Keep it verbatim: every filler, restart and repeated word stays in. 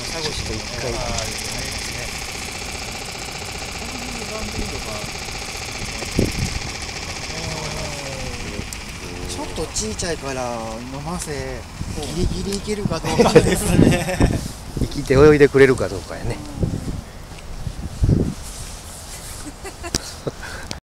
サゴシと一回。 ちょっと小さいから飲ませギリギリいけるかどうかですね。 生きて泳いでくれるかどうかやね。